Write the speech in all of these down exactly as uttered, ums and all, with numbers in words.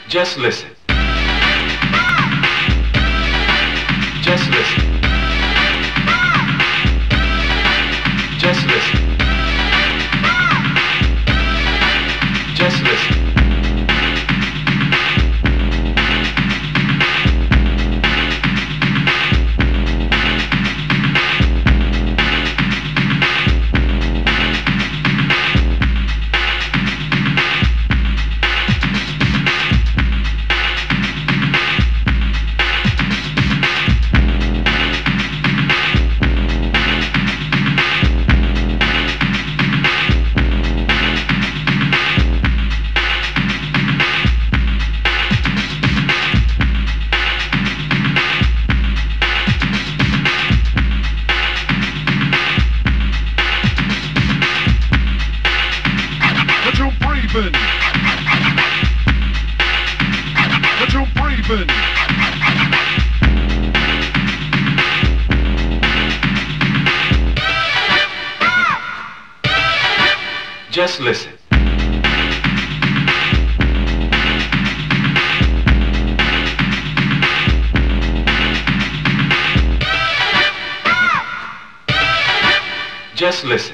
Just listen. Just listen. Just listen. Just listen. Let your breathing. Just listen. Just listen.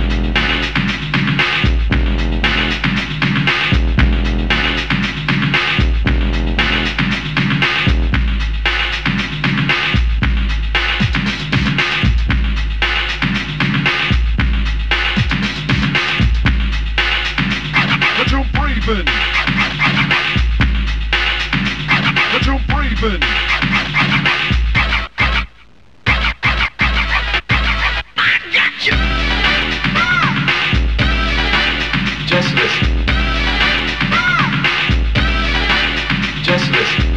Let your breathing. I got you. Just listen. Just listen.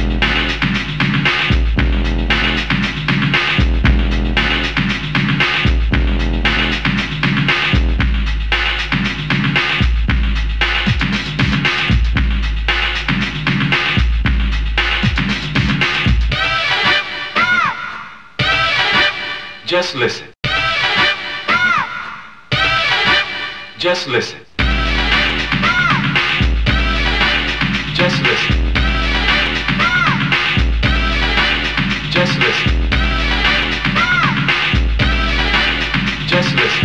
Just listen. Just listen. Just listen. Just listen. Just listen.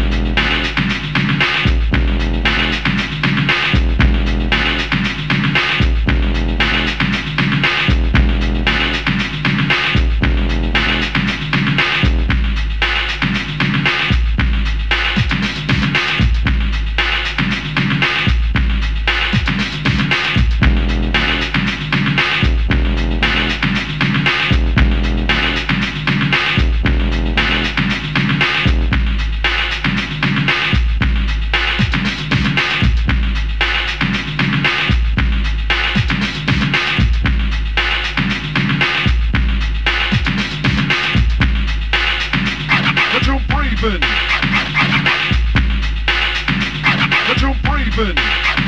Let your breathing.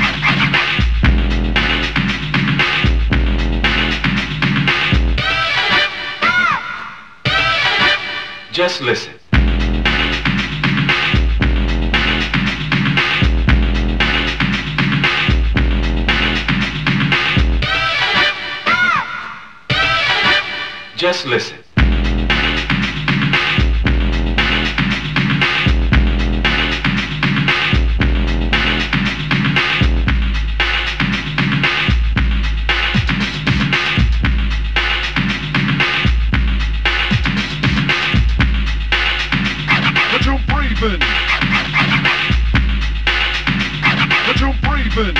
Just listen. Just listen. Let your breathing.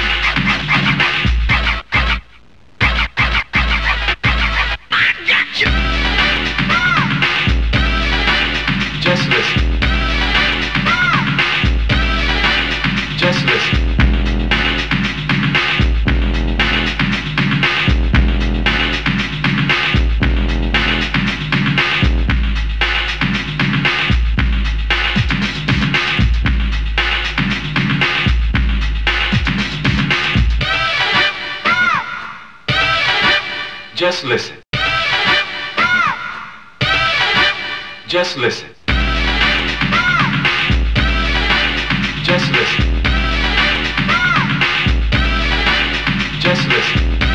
I got you. Just listen. Just listen. Just listen. Just listen. Just listen. Just listen.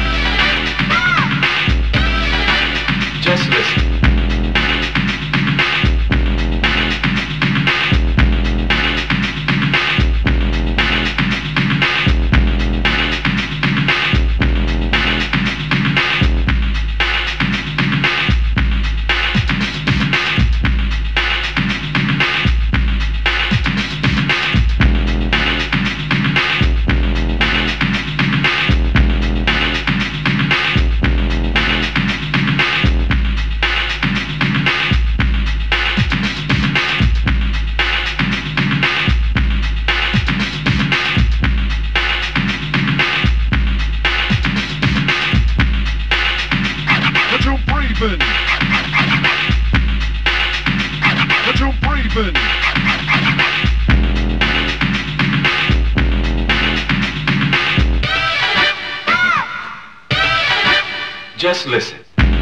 Just listen.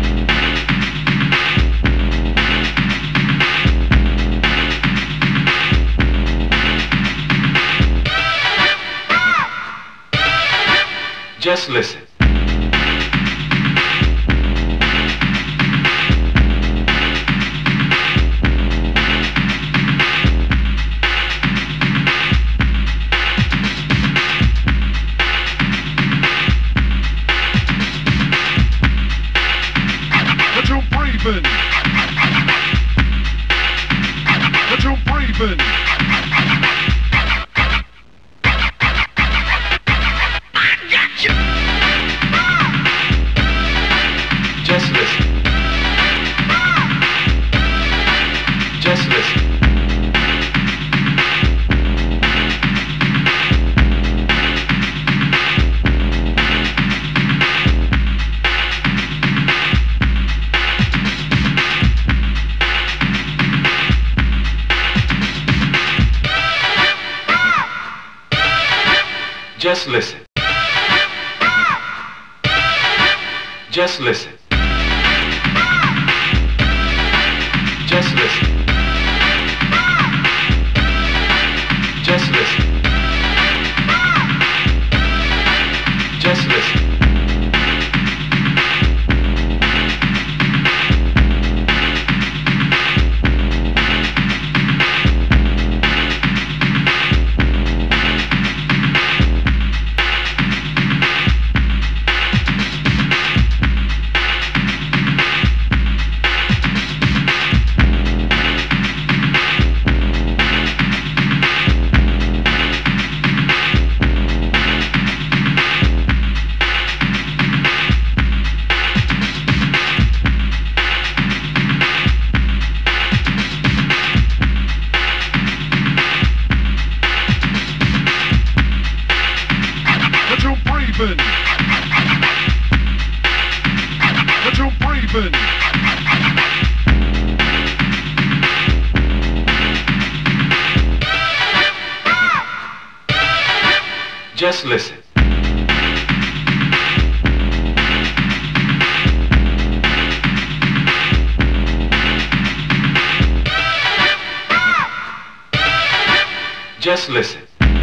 Just listen. Let your breathing. Let your breathing. Just listen. Just listen. Just listen. Just listen. Just listen. Just listen. Just listen. Let your breathing. Let your breathing. Just listen. Just listen.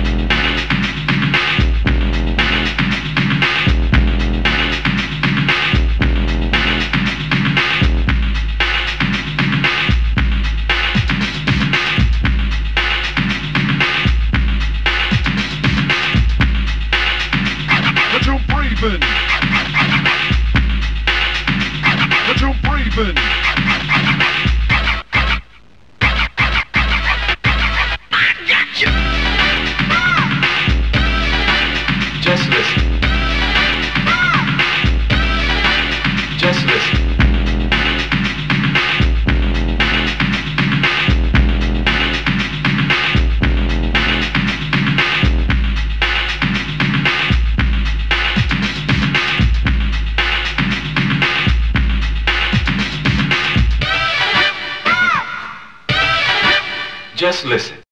Let your breathing. Let your breathing. Just listen. Just listen. Just listen.